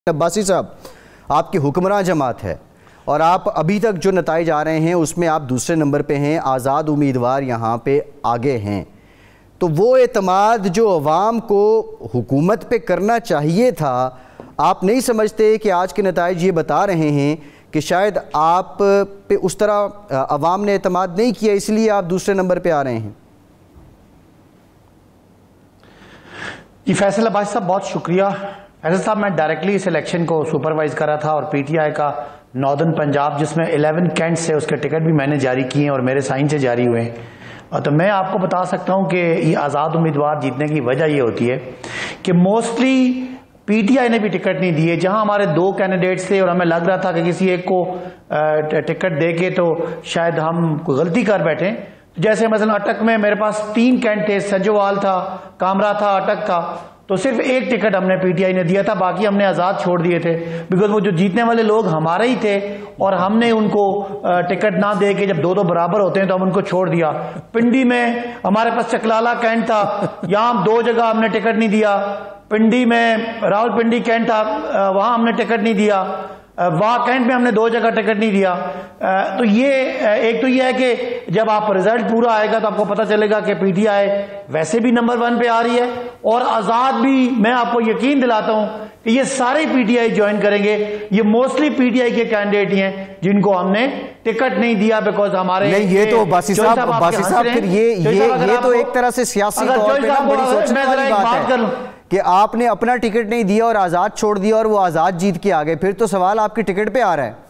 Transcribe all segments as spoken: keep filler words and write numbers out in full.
अब्बासी साहब, आपकी हुक्मरान जमात है और आप अभी तक जो नताइज आ रहे हैं उसमें आप दूसरे नंबर पे हैं, आज़ाद उम्मीदवार यहाँ पे आगे हैं। तो वो एतमाद जो अवाम को हुकूमत पे करना चाहिए था, आप नहीं समझते कि आज के नताइज ये बता रहे हैं कि शायद आप पे उस तरह अवाम ने एतमाद नहीं किया, इसलिए आप दूसरे नंबर पे आ रहे हैं? जी फैसल अब्बासी साहब, बहुत शुक्रिया। फैसल साहब, मैं डायरेक्टली इस इलेक्शन को सुपरवाइज कर रहा था और पीटीआई का नॉर्दर्न पंजाब, जिसमें ग्यारह कैंट से उसके टिकट भी मैंने जारी किए हैं और मेरे साइन से जारी हुए हैं। तो मैं आपको बता सकता हूं कि ये आज़ाद उम्मीदवार जीतने की वजह ये होती है कि मोस्टली पीटीआई ने भी टिकट नहीं दिए। जहां हमारे दो कैंडिडेट्स थे और हमें लग रहा था कि किसी एक को टिकट दे के तो शायद हम गलती कर बैठे। जैसे मसलन अटक में मेरे पास तीन कैंट थे, सजोवाल था, कामरा था, अटक था, तो सिर्फ एक टिकट हमने पीटीआई ने दिया था, बाकी हमने आजाद छोड़ दिए थे। बिकॉज वो जो जीतने वाले लोग हमारे ही थे और हमने उनको टिकट ना दे के, जब दो दो बराबर होते हैं तो हम उनको छोड़ दिया। पिंडी में हमारे पास चकलाला कैंट था, यहां दो जगह हमने टिकट नहीं दिया। पिंडी में रावलपिंडी कैंट था, वहां हमने टिकट नहीं दिया। वहां कैंट में हमने दो जगह टिकट नहीं दिया। तो ये एक तो ये है कि जब आप रिजल्ट पूरा आएगा तो आपको पता चलेगा कि पीटीआई वैसे भी नंबर वन पे आ रही है और आजाद भी। मैं आपको यकीन दिलाता हूं कि ये सारे पीटीआई ज्वाइन करेंगे। ये मोस्टली पीटीआई के कैंडिडेट हैं जिनको हमने टिकट नहीं दिया बिकॉज हमारे नहीं। ये तो बासी साहब बासी साहब फिर ये ये ये तो एक तरह से सियासी तौर पे ना बड़ी सोचने वाली बात है कि आपने अपना टिकट नहीं दिया और आजाद छोड़ दिया और वो आजाद जीत के आ गए। फिर तो सवाल आपके टिकट पे आ रहा है।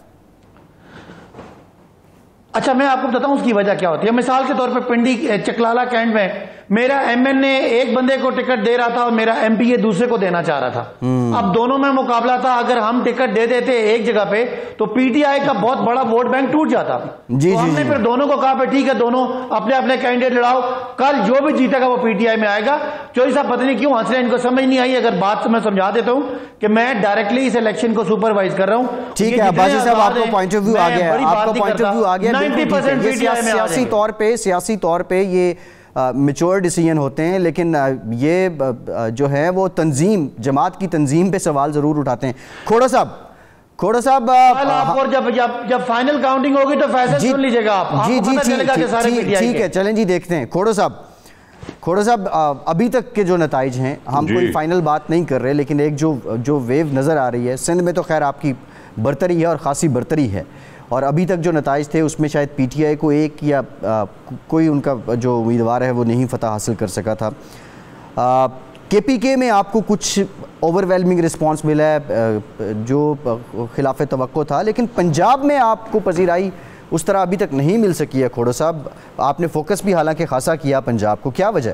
अच्छा, मैं आपको बताता हूं उसकी वजह क्या होती है। मिसाल के तौर पे पिंडी चकलाला कैंट में मेरा एमएनए एक बंदे को टिकट दे रहा था और मेरा एमपीए दूसरे को देना चाह रहा था। अब दोनों में मुकाबला था। अगर हम टिकट दे देते एक जगह पे तो पीटीआई का बहुत बड़ा वोट बैंक टूट जाता। जी, तो हमने जी, फिर दोनों को कहा ठीक है, दोनों अपने अपने कैंडिडेट लड़ाओ, कल जो भी जीतेगा वो पीटीआई में आएगा। चौधरी साहब पता नहीं क्यों हंस रहे हैं, इनको समझ नहीं आई। अगर बात मैं समझा देता हूं कि मैं डायरेक्टली इस इलेक्शन को सुपरवाइज कर रहा हूं। ठीक है अब्बासी साहब, आपको पॉइंट ऑफ व्यू आ गया, आपका पॉइंट ऑफ व्यू आ गया। सियासी तौर पे सियासी तौर पे ये मैच्योर डिसीजन होते हैं, लेकिन ये जो है वो तंजीम, जमात की तंजीम पे सवाल जरूर उठाते हैं। खोड़ा साहब खोड़ा साहब आप और जब जब जब फाइनल काउंटिंग होगी तो फैसला सुन लीजिएगा आप। जी जी ठीक है, चलें जी देखते हैं। खोड़ा साहब खोड़ा साहब अभी तक के जो नताइज हैं, हम कोई फाइनल बात नहीं कर रहे, लेकिन एक जो जो वेव नज़र आ रही है, सिंध में तो खैर आपकी बरतरी है और ख़ासी बरतरी है, और अभी तक जो नताइज थे उसमें शायद पीटीआई को एक या आ, कोई उनका जो उम्मीदवार है वो नहीं फतह हासिल कर सका था। केपीके में आपको कुछ ओवरवेलमिंग रिस्पांस मिला है जो खिलाफ तवक्को था, लेकिन पंजाब में आपको पजीराई उस तरह अभी तक नहीं मिल सकी है। खोड़ा साहब, आपने फोकस भी हालांकि खासा किया पंजाब को, क्या वजह?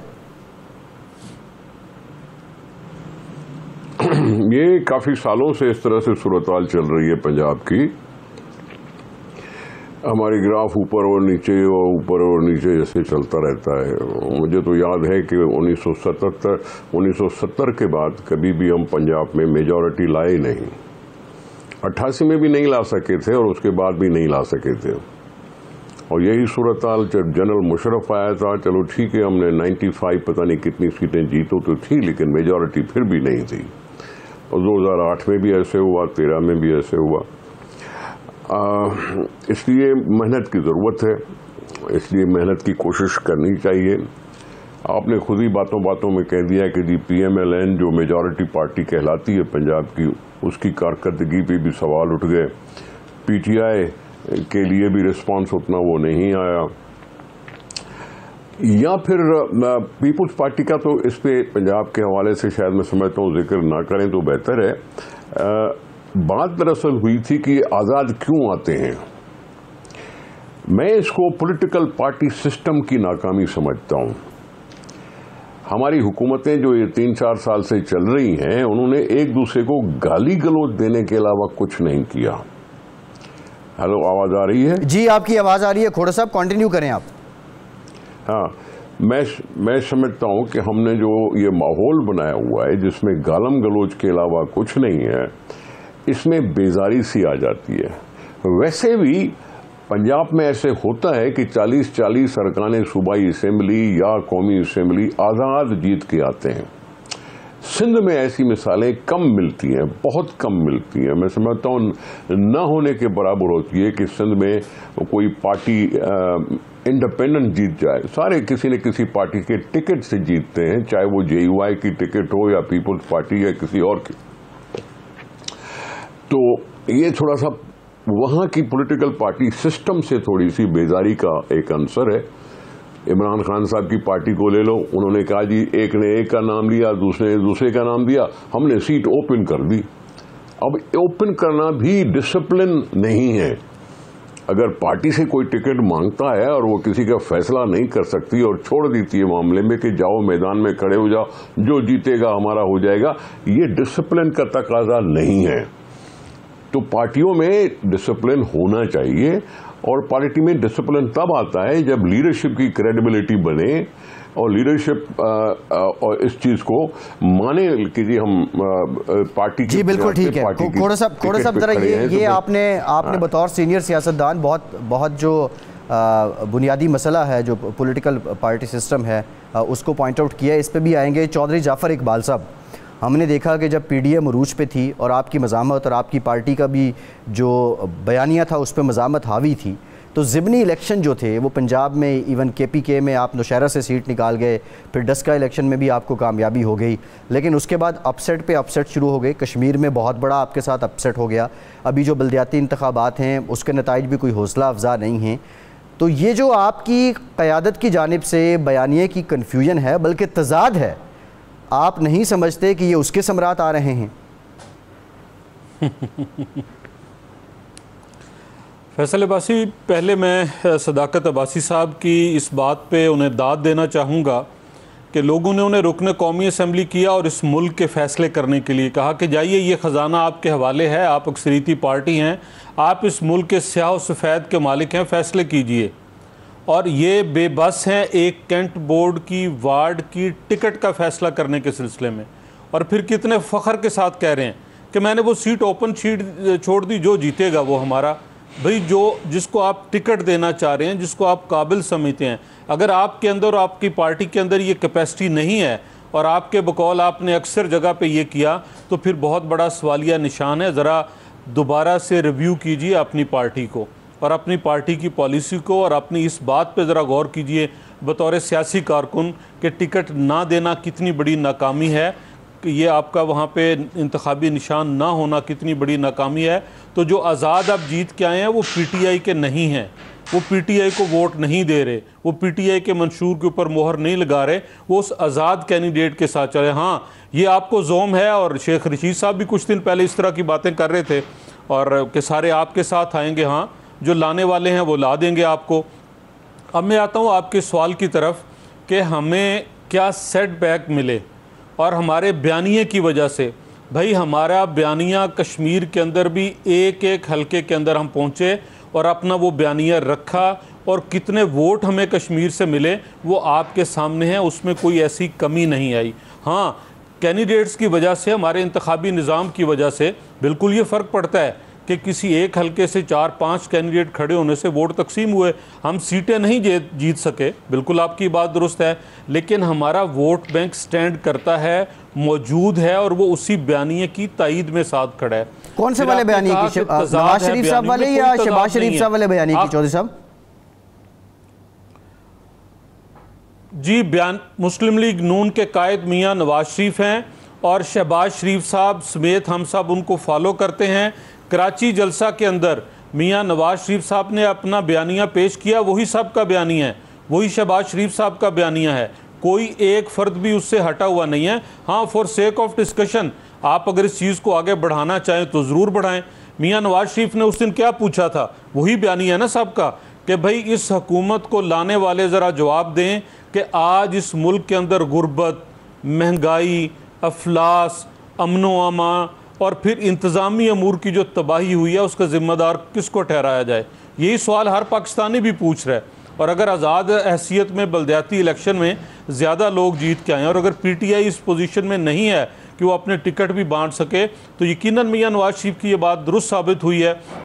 ये काफ़ी सालों से इस तरह से सूरत-हाल चल रही है पंजाब की। हमारी ग्राफ ऊपर और नीचे और ऊपर और नीचे जैसे चलता रहता है। मुझे तो याद है कि उन्नीस सौ सतहत्तर उन्नीस सौ सत्तर के बाद कभी भी हम पंजाब में मेजॉरिटी लाए नहीं। अट्ठासी में भी नहीं ला सके थे और उसके बाद भी नहीं ला सके थे। और यही सूरत हाल जब जनरल मुशर्रफ आया था, चलो ठीक है, हमने पचानवे पता नहीं कितनी सीटें जीतो तो थी, लेकिन मेजॉरिटी फिर भी नहीं थी। और दो हज़ार आठ में भी ऐसे हुआ, तेरह में भी ऐसे हुआ। आ, इसलिए मेहनत की ज़रूरत है, इसलिए मेहनत की कोशिश करनी चाहिए। आपने खुद ही बातों बातों में कह दिया कि जी पीएमएलएन जो मेजॉरिटी पार्टी कहलाती है पंजाब की, उसकी कारकर्दगी पे भी सवाल उठ गए। पीटीआई के लिए भी रिस्पांस उतना वो नहीं आया। या फिर पीपुल्स पार्टी का तो इस पे पंजाब के हवाले से शायद मैं समझता हूँ जिक्र ना करें तो बेहतर है। आ, बात दरअसल हुई थी कि आज़ाद क्यों आते हैं। मैं इसको पॉलिटिकल पार्टी सिस्टम की नाकामी समझता हूं। हमारी हुकूमतें जो ये तीन चार साल से चल रही हैं, उन्होंने एक दूसरे को गाली गलौज देने के अलावा कुछ नहीं किया। हेलो, आवाज आ रही है? जी, आपकी आवाज आ रही है। खोड़ा साहब कंटिन्यू करें आप। हाँ, मैं मैं समझता हूं कि हमने जो ये माहौल बनाया हुआ है जिसमें गालम गलोच के अलावा कुछ नहीं है, इसमें बेजारी सी आ जाती है। वैसे भी पंजाब में ऐसे होता है कि चालीस चालीस अरकान सूबाई असेंबली या कौमी असेंबली आज़ाद जीत के आते हैं। सिंध में ऐसी मिसालें कम मिलती हैं, बहुत कम मिलती हैं। मैं समझता हूँ न होने के बराबर होती है कि सिंध में कोई पार्टी इंडिपेंडेंट जीत जाए। सारे किसी न किसी पार्टी के टिकट से जीतते हैं, चाहे वो जे यू आई की टिकट हो या पीपुल्स पार्टी या किसी और की। तो ये थोड़ा सा वहां की पॉलिटिकल पार्टी सिस्टम से थोड़ी सी बेजारी का एक आंसर है। इमरान खान साहब की पार्टी को ले लो, उन्होंने कहा जी एक ने एक का नाम लिया, दूसरे ने दूसरे का नाम दिया, हमने सीट ओपन कर दी। अब ओपन करना भी डिसिप्लिन नहीं है। अगर पार्टी से कोई टिकट मांगता है और वो किसी का फैसला नहीं कर सकती और छोड़ देती है मामले में कि जाओ मैदान में खड़े हो जाओ, जो जीतेगा हमारा हो जाएगा, ये डिसिप्लिन का तकाजा नहीं है। तो पार्टियों में डिसिप्लिन होना चाहिए, और पार्टी में डिसिप्लिन तब आता है जब लीडरशिप की क्रेडिबिलिटी बने और लीडरशिप और इस चीज को माने कि जी हम पार्टी जी बिल्कुल ठीक है। खोड़ा साहब खोड़ा साहब जरा ये ये आपने आपने बतौर सीनियर सियासतदान बहुत बहुत जो बुनियादी मसला है जो पॉलिटिकल पार्टी सिस्टम है उसको पॉइंट आउट किया। इस पे भी आएंगे। चौधरी जाफ़र इकबाल साहब, हमने देखा कि जब पीडीएम अरूज पे थी और आपकी मज़ामत और आपकी पार्टी का भी जो बयानिया था उस पर मज़ामत हावी थी, तो ज़िमनी इलेक्शन जो थे वो पंजाब में, इवन के पी के में आप नौशहरा से सीट निकाल गए, फिर डस्का इलेक्शन में भी आपको कामयाबी हो गई, लेकिन उसके बाद अपसेट पे अपसेट शुरू हो गए। कश्मीर में बहुत बड़ा आपके साथ अपसेट हो गया। अभी जो बल्दियाती इंतखाबात हैं उसके नताइज भी कोई हौसला अफजा नहीं हैं। तो ये जो आपकी क़यादत की जानिब से बयानिए की कन्फ्यूजन है, बल्कि तजाद है, आप नहीं समझते कि ये उसके समरात आ रहे हैं? फैसल अब्बासी, पहले मैं सदाकत अब्बासी साहब की इस बात पे उन्हें दाद देना चाहूँगा कि लोगों ने उन्हें रुकन कौमी असम्बली किया और इस मुल्क के फ़ैसले करने के लिए कहा कि जाइए ये ख़जाना आपके हवाले है, आप अक्सरीती पार्टी हैं, आप इस मुल्क के स्याह व सफ़ेद के मालिक हैं, फ़ैसले कीजिए। और ये बेबस हैं एक कैंट बोर्ड की वार्ड की टिकट का फ़ैसला करने के सिलसिले में, और फिर कितने फ़ख्र के साथ कह रहे हैं कि मैंने वो सीट ओपन सीट छोड़ दी, जो जीतेगा वो हमारा। भाई जो जिसको आप टिकट देना चाह रहे हैं, जिसको आप काबिल समझते हैं, अगर आपके अंदर और आपकी पार्टी के अंदर ये कैपेसिटी नहीं है और आपके बकौल आपने अक्सर जगह पे ये किया, तो फिर बहुत बड़ा सवालिया निशान है। ज़रा दोबारा से रिव्यू कीजिए अपनी पार्टी को और अपनी पार्टी की पॉलिसी को, और अपनी इस बात पे ज़रा गौर कीजिए बतौर सियासी कारकुन कि टिकट ना देना कितनी बड़ी नाकामी है, कि ये आपका वहाँ पे इंतखाबी निशान ना होना कितनी बड़ी नाकामी है। तो जो आज़ाद आप जीत के आए हैं वो पीटीआई के नहीं हैं, वो पीटीआई को वोट नहीं दे रहे, वो पीटीआई के मंशूर के ऊपर मोहर नहीं लगा रहे, वो उस आज़ाद कैंडिडेट के साथ चले। हाँ, ये आपको जोम है, और शेख रशीद साहब भी कुछ दिन पहले इस तरह की बातें कर रहे थे और कि सारे आपके साथ आएंगे। हाँ, जो लाने वाले हैं वो ला देंगे आपको। अब मैं आता हूँ आपके सवाल की तरफ कि हमें क्या सेटबैक मिले और हमारे बयानिए की वजह से। भाई हमारा बयानिया कश्मीर के अंदर भी एक एक हलके के अंदर हम पहुँचे और अपना वो बयानिया रखा, और कितने वोट हमें कश्मीर से मिले वो आपके सामने हैं, उसमें कोई ऐसी कमी नहीं आई। हाँ, कैंडिडेट्स की वजह से, हमारे इंतखाबी निज़ाम की वजह से बिल्कुल ये फ़र्क पड़ता है कि किसी एक हलके से चार पांच कैंडिडेट खड़े होने से वोट तकसीम हुए। हम सीटें नहीं जीत सके, बिल्कुल आपकी बात दुरुस्त है, लेकिन हमारा वोट बैंक स्टैंड करता है, मौजूद है, और वो उसी बयानिए की तायीद में साथ खड़ा है। कौन से वाले बयानिए की? नवाज शरीफ साहब वाले या शहबाज शरीफ साहब वाले बयानिए की? चौधरी साहब जी, बयान मुस्लिम लीग नून के कायद मियाँ नवाज शरीफ हैं और शहबाज शरीफ साहब समेत हम सब उनको फॉलो करते हैं। कराची जलसा के अंदर मियाँ नवाज शरीफ साहब ने अपना बयानिया पेश किया, वही सब का बयानिया है, वही शहबाज शरीफ साहब का बयानिया है, कोई एक फ़र्द भी उससे हटा हुआ नहीं है। हाँ, फॉर सेक ऑफ डिस्कशन आप अगर इस चीज़ को आगे बढ़ाना चाहें तो ज़रूर बढ़ाएं। मियाँ नवाज शरीफ ने उस दिन क्या पूछा था, वही बयानिया है ना सब का, कि भाई इस हुकूमत को लाने वाले ज़रा जवाब दें कि आज इस मुल्क के अंदर गुर्बत, महंगाई, अफलास, अमनो अमा और फिर इंतज़ामी अमूर की जो तबाही हुई है उसका ज़िम्मेदार किसको ठहराया जाए। यही सवाल हर पाकिस्तानी भी पूछ रहा है। और अगर आज़ाद हैसियत में बल्दियाती इलेक्शन में ज़्यादा लोग जीत के आए और अगर पीटीआई इस पोजीशन में नहीं है कि वो अपने टिकट भी बांट सके, तो यकीनन मियाँ नवाज शरीफ की ये बात दुरुस्त साबित हुई है